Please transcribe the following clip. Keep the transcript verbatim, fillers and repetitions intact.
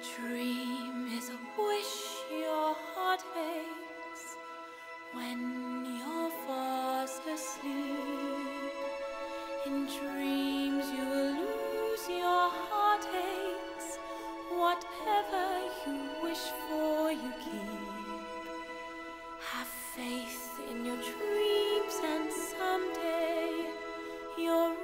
Dream is a wish your heart makes when you're fast asleep. In dreams you will lose your heartaches. Whatever you wish for, you keep. Have faith in your dreams, and someday your